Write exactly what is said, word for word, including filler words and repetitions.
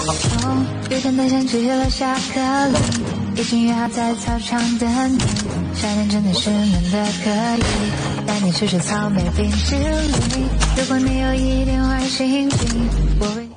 风，有天太想吃了下课铃，已经约好在操场等你。夏天真的是冷的可以，带你吃吃草莓冰淇淋。如果你有一点坏心情，我会。